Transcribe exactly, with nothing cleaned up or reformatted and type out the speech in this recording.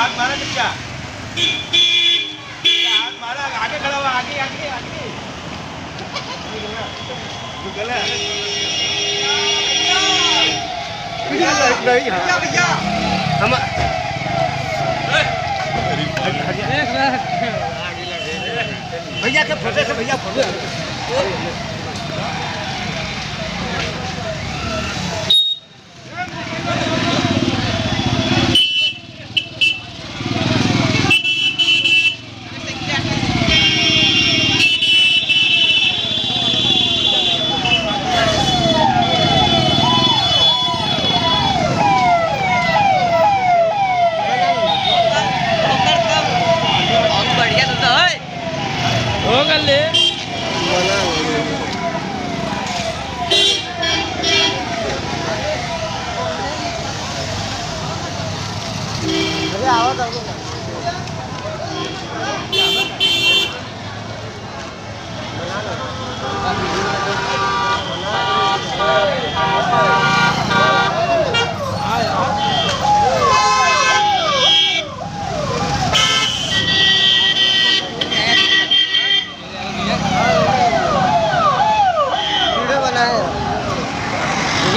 हाथ मारा क्या? हाथ मारा आगे खड़ा हुआ आगे आगे आगे गला भैया भैया हम भैया के फोटो से भैया फोटो ले बना अरे आवाज